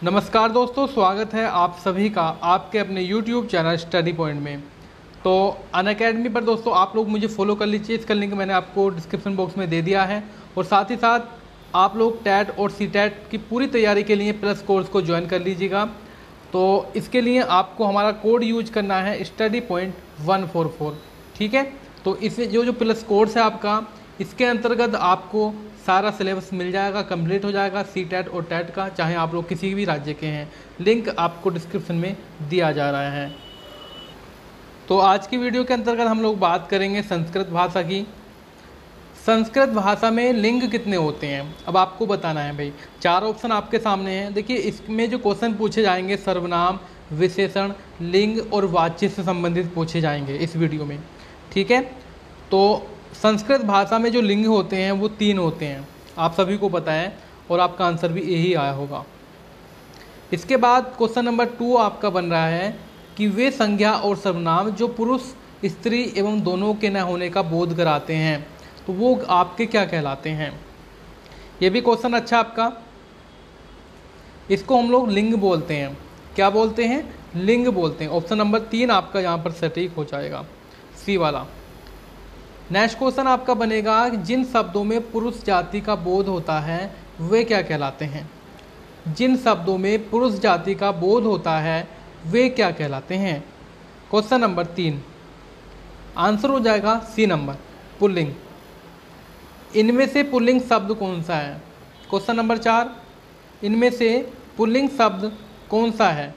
नमस्कार दोस्तों, स्वागत है आप सभी का आपके अपने YouTube चैनल स्टडी पॉइंट में। तो अनअकैडमी पर दोस्तों आप लोग मुझे फॉलो कर लीजिए। इसका लिंक मैंने आपको डिस्क्रिप्शन बॉक्स में दे दिया है। और साथ ही साथ आप लोग टैट और सी टैट की पूरी तैयारी के लिए प्लस कोर्स को ज्वाइन कर लीजिएगा। तो इसके लिए आपको हमारा कोड यूज करना है स्टडी पॉइंट 144, ठीक है। तो इसमें जो प्लस कोर्स है आपका, इसके अंतर्गत आपको सारा सिलेबस मिल जाएगा, कंप्लीट हो जाएगा सी टैट और टैट का, चाहे आप लोग किसी भी राज्य के हैं। लिंक आपको डिस्क्रिप्शन में दिया जा रहा है। तो आज की वीडियो के अंतर्गत हम लोग बात करेंगे संस्कृत भाषा की। संस्कृत भाषा में लिंग कितने होते हैं अब आपको बताना है भाई। 4 ऑप्शन आपके सामने हैं। देखिए, इसमें जो क्वेश्चन पूछे जाएंगे सर्वनाम, विशेषण, लिंग और वाच्य से संबंधित पूछे जाएंगे इस वीडियो में, ठीक है। तो संस्कृत भाषा में जो लिंग होते हैं वो 3 होते हैं, आप सभी को पता है, और आपका आंसर भी यही आया होगा। इसके बाद क्वेश्चन नंबर 2 आपका बन रहा है कि वे संज्ञा और सर्वनाम जो पुरुष, स्त्री एवं दोनों के न होने का बोध कराते हैं, तो वो आपके क्या कहलाते हैं। ये भी क्वेश्चन अच्छा आपका। इसको हम लोग लिंग बोलते हैं। क्या बोलते हैं? लिंग बोलते हैं। ऑप्शन नंबर 3 आपका यहाँ पर सटीक हो जाएगा, सी वाला। नेक्स्ट क्वेश्चन आपका बनेगा जिन शब्दों में पुरुष जाति का बोध होता है वे क्या कहलाते हैं। जिन शब्दों में पुरुष जाति का बोध होता है वे क्या कहलाते हैं। क्वेश्चन नंबर 3 आंसर हो जाएगा सी नंबर, पुल्लिंग। इनमें से पुल्लिंग शब्द कौन सा है। क्वेश्चन नंबर 4 इनमें से पुल्लिंग शब्द कौन सा है।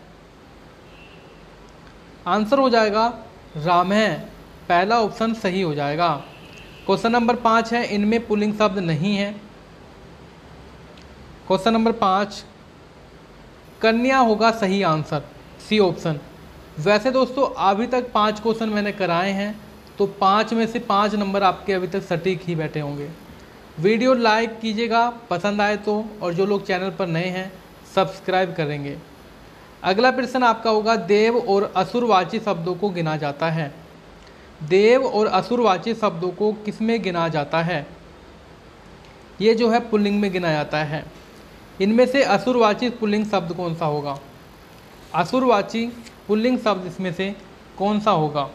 आंसर हो जाएगा राम है, पहला ऑप्शन सही हो जाएगा। क्वेश्चन नंबर 5 है इनमें पुल्लिंग शब्द नहीं है। क्वेश्चन नंबर 5 कन्या होगा सही आंसर, सी ऑप्शन। वैसे दोस्तों अभी तक 5 क्वेश्चन मैंने कराए हैं, तो 5 में से 5 नंबर आपके अभी तक सटीक ही बैठे होंगे। वीडियो लाइक कीजिएगा पसंद आए तो, और जो लोग चैनल पर नए हैं सब्सक्राइब करेंगे। अगला प्रश्न आपका होगा देव और असुरवाची शब्दों को गिना जाता है। देव और असुरवाची शब्दों को किसमें गिना जाता है। ये जो है पुल्लिंग में गिना जाता है। इनमें से असुरवाची पुल्लिंग शब्द कौन सा होगा। असुरवाची पुल्लिंग शब्द इसमें से कौन सा होगा।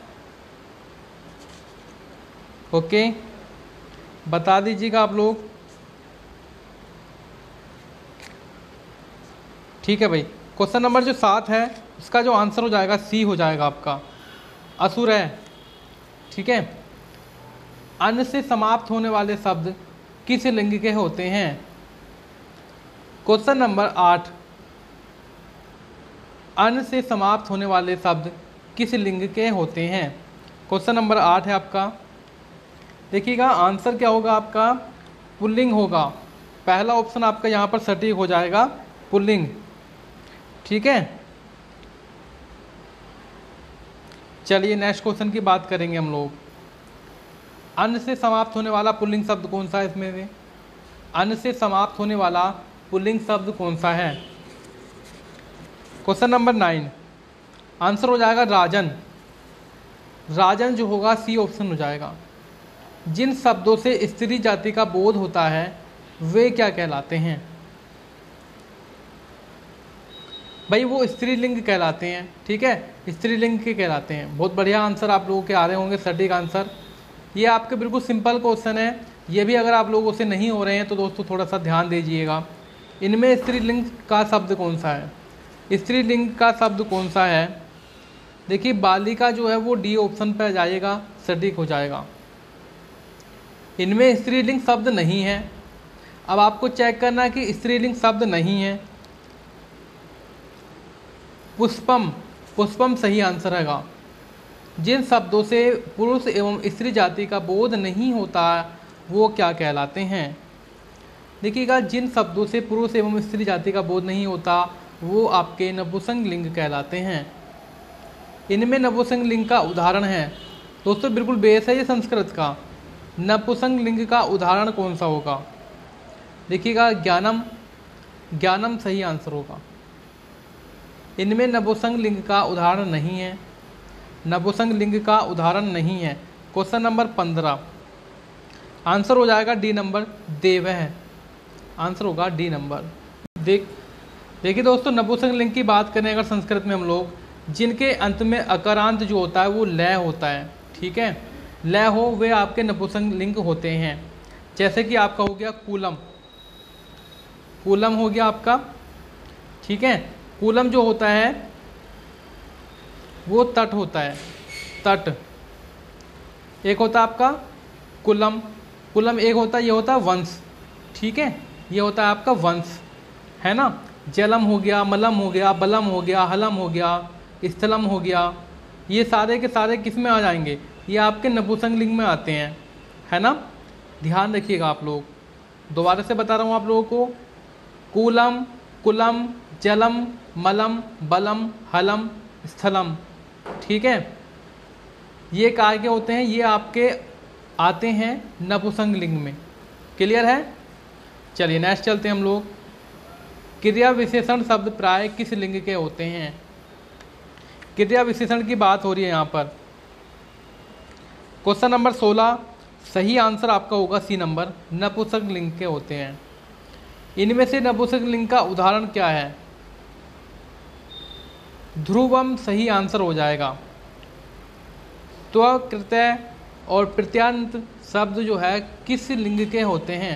ओके, बता दीजिएगा आप लोग, ठीक है भाई। क्वेश्चन नंबर जो 7 है इसका जो आंसर हो जाएगा सी हो जाएगा आपका, असुर है, ठीक है। अन्न से समाप्त होने वाले शब्द किस लिंग के होते हैं। क्वेश्चन नंबर 8 अन्न से समाप्त होने वाले शब्द किस लिंग के होते हैं। क्वेश्चन नंबर 8 है आपका। देखिएगा आंसर क्या होगा आपका, पुल्लिंग होगा। पहला ऑप्शन आपका यहाँ पर सटीक हो जाएगा, पुल्लिंग, ठीक है। चलिए नेक्स्ट क्वेश्चन की बात करेंगे हम लोग। अन्न से समाप्त होने वाला पुल्लिंग शब्द कौन सा है इसमें से। अन्न से समाप्त होने वाला पुल्लिंग शब्द कौन सा है। क्वेश्चन नंबर 9 आंसर हो जाएगा राजन। राजन जो होगा सी ऑप्शन हो जाएगा। जिन शब्दों से स्त्री जाति का बोध होता है वे क्या कहलाते हैं। भाई वो स्त्रीलिंग कहलाते हैं, ठीक है, स्त्रीलिंग के कहलाते हैं। बहुत बढ़िया आंसर आप लोगों के आ रहे होंगे, सटीक आंसर। ये आपके बिल्कुल सिंपल क्वेश्चन है। ये भी अगर आप लोगों से नहीं हो रहे हैं तो दोस्तों थोड़ा सा ध्यान दीजिएगा। इनमें स्त्रीलिंग का शब्द कौन सा है। स्त्रीलिंग का शब्द कौन सा है। देखिए बालिका जो है वो डी ऑप्शन पर जाएगा, सटीक हो जाएगा। इनमें स्त्रीलिंग शब्द नहीं है। अब आपको चेक करना है कि स्त्रीलिंग शब्द नहीं है। पुष्पम, पुष्पम सही आंसर हैगा। जिन शब्दों से पुरुष एवं स्त्री जाति का बोध नहीं होता वो क्या कहलाते हैं। देखिएगा जिन शब्दों से पुरुष एवं स्त्री जाति का बोध नहीं होता वो आपके नपुंसक लिंग कहलाते हैं। इनमें नपुंसक लिंग का उदाहरण है दोस्तों, बिल्कुल बेस है ये संस्कृत का। नपुंसक लिंग का उदाहरण कौन सा होगा। देखिएगा ज्ञानम, ज्ञानम सही आंसर होगा। इनमें नपुंसक लिंग का उदाहरण नहीं है। नपुंसक लिंग का उदाहरण नहीं है। क्वेश्चन नंबर 15 आंसर हो जाएगा डी नंबर, देव है। आंसर होगा डी नंबर। देखिए दोस्तों, नपुंसक लिंग की बात करें अगर संस्कृत में हम लोग, जिनके अंत में अकारांत जो होता है वो लय होता है, ठीक है, लय हो, वे आपके नपुंसक लिंग होते हैं। जैसे कि आपका हो गया कूलम, कूलम हो गया आपका, ठीक है। कूलम जो होता है वो तट होता है, तट। एक होता है आपका कुलम, कुलम एक होता है, ये होता है वंश, ठीक है, ये होता है आपका वंश, है ना। जलम हो गया, मलम हो गया, बलम हो गया, हलम हो गया, स्थलम हो गया, ये सारे के सारे किस में आ जाएंगे, ये आपके नपुंसक लिंग में आते हैं, है ना। ध्यान रखिएगा आप लोग, दोबारा से बता रहा हूँ आप लोगों को, कूलम, कुलम, जलम, मलम, बलम, हलम, स्थलम, ठीक है, ये काय के होते हैं, ये आपके आते हैं नपुंसक लिंग में। क्लियर है। चलिए नेक्स्ट चलते हैं हम लोग। क्रिया विशेषण शब्द प्राय किस लिंग के होते हैं। क्रिया विशेषण की बात हो रही है यहाँ पर। क्वेश्चन नंबर 16, सही आंसर आपका होगा सी नंबर, नपुंसक लिंग के होते हैं। इनमें से नपुंसक लिंग का उदाहरण क्या है। ध्रुवम सही आंसर हो जाएगा। त्व, कृत्य और प्रत्यांत शब्द जो है किस लिंग के होते हैं।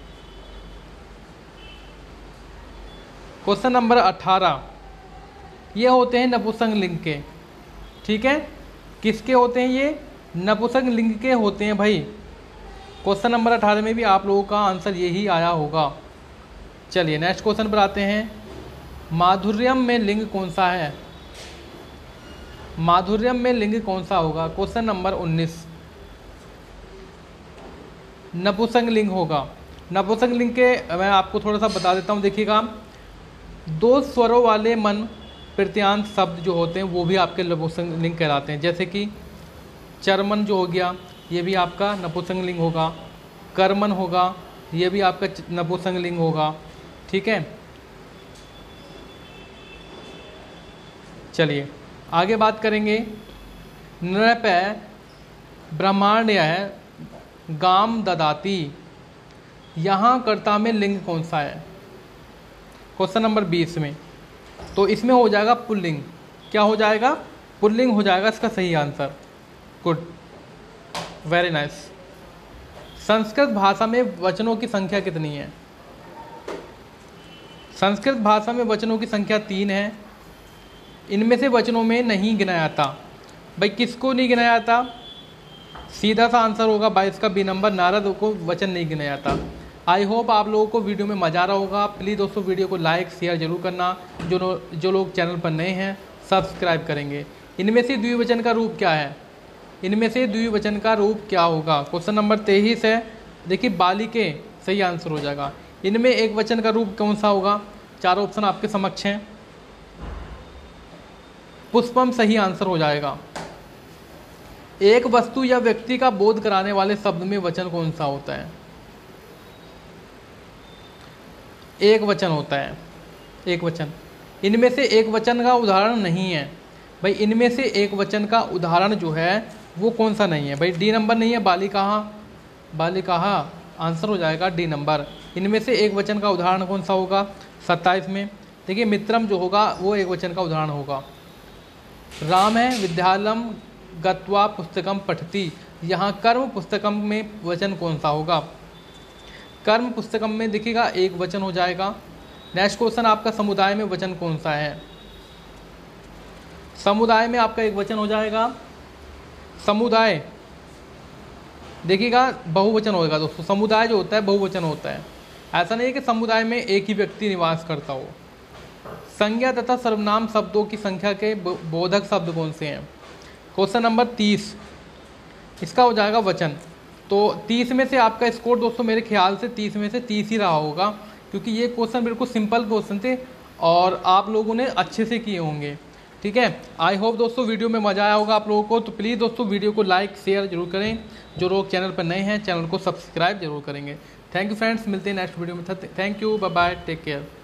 क्वेश्चन नंबर 18, ये होते हैं नपुंसक लिंग के, ठीक है, किसके होते हैं ये, नपुंसक लिंग के होते हैं भाई। क्वेश्चन नंबर 18 में भी आप लोगों का आंसर यही आया होगा। चलिए नेक्स्ट क्वेश्चन पर आते हैं। माधुर्यम में लिंग कौन सा है। माधुर्यम में लिंग कौन सा होगा। क्वेश्चन नंबर 19, नपुंसक लिंग होगा। नपुंसक लिंग के मैं आपको थोड़ा सा बता देता हूँ, देखिएगा, दो स्वरों वाले मन प्रत्यांत शब्द जो होते हैं वो भी आपके नपुंसक लिंग कहलाते हैं। जैसे कि चरमन जो हो गया, ये भी आपका नपुंसक लिंग होगा। कर्मन होगा, ये भी आपका नपुंसक लिंग होगा, ठीक है। चलिए आगे बात करेंगे। नृपय ब्रह्माण्य है गाम ददाती, यहाँ कर्ता में लिंग कौन सा है। क्वेश्चन नंबर 20 में, तो इसमें हो जाएगा पुल्लिंग। क्या हो जाएगा, पुल्लिंग हो जाएगा इसका सही answer. Good, very nice. Sanskrit भाषा में वचनों की संख्या कितनी है। संस्कृत भाषा में वचनों की संख्या 3 है। इनमें से वचनों में नहीं गिनाया जाता। भाई किसको नहीं गिनाया जाता, सीधा सा आंसर होगा 22 का बी नंबर, नारद को वचन नहीं गिनाया जाता। आई होप आप लोगों को वीडियो में मज़ा आ रहा होगा। प्लीज़ दोस्तों वीडियो को लाइक शेयर जरूर करना। जो लोग चैनल पर नए हैं सब्सक्राइब करेंगे। इनमें से द्विवचन का रूप क्या है। इनमें से द्विवचन का रूप क्या होगा। क्वेश्चन नंबर 23 है, देखिए बालिके सही आंसर हो जाएगा। इनमें एक वचन का रूप कौन सा होगा। चारों ऑप्शन आपके समक्ष हैं। पुष्पम सही आंसर हो जाएगा। एक वस्तु या व्यक्ति का बोध कराने वाले शब्द में वचन कौन सा होता है। एक वचन होता है, एक वचन। इनमें से एक वचन का उदाहरण नहीं है। भाई इनमें से एक वचन का उदाहरण जो है वो कौन सा नहीं है। भाई डी नंबर नहीं है, बालिकाहा, बालिकाहा आंसर हो जाएगा डी नंबर। इनमें से एक वचन का उदाहरण कौन सा होगा 27 में। देखिए मित्रम जो होगा वो एक वचन का उदाहरण होगा। राम है विद्यालम गत्वा पुस्तकम पठती, यहाँ कर्म पुस्तकम में वचन कौन सा होगा। कर्म पुस्तकम में देखिएगा एक वचन हो जाएगा। नेक्स्ट क्वेश्चन आपका समुदाय में वचन कौन सा है। समुदाय में आपका एक वचन हो जाएगा। समुदाय देखिएगा बहुवचन होगा दोस्तों। समुदाय जो होता है बहुवचन होता है। ऐसा नहीं है कि समुदाय में एक ही व्यक्ति निवास करता हो। संज्ञा तथा सर्वनाम शब्दों की संख्या के बोधक शब्द कौन से हैं। क्वेश्चन नंबर 30, इसका हो जाएगा वचन। तो 30 में से आपका स्कोर दोस्तों मेरे ख्याल से 30 में से 30 ही रहा होगा, क्योंकि ये क्वेश्चन बिल्कुल सिंपल क्वेश्चन थे और आप लोगों ने अच्छे से किए होंगे। ठीक है, आई होप दोस्तों वीडियो में मज़ा आया होगा आप लोगों को। तो प्लीज़ दोस्तों वीडियो को लाइक शेयर जरूर करें। जो लोग चैनल पर नए हैं चैनल को सब्सक्राइब जरूर करेंगे। थैंक यू फ्रेंड्स, मिलते हैं नेक्स्ट वीडियो में। Thank you, bye bye, take care.